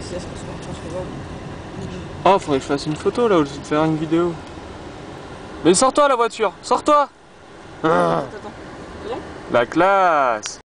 ça se voit. Oh, faudrait que je fasse une photo là au lieu de faire une vidéo. Mais sors-toi la voiture, sors-toi. Attends. La classe.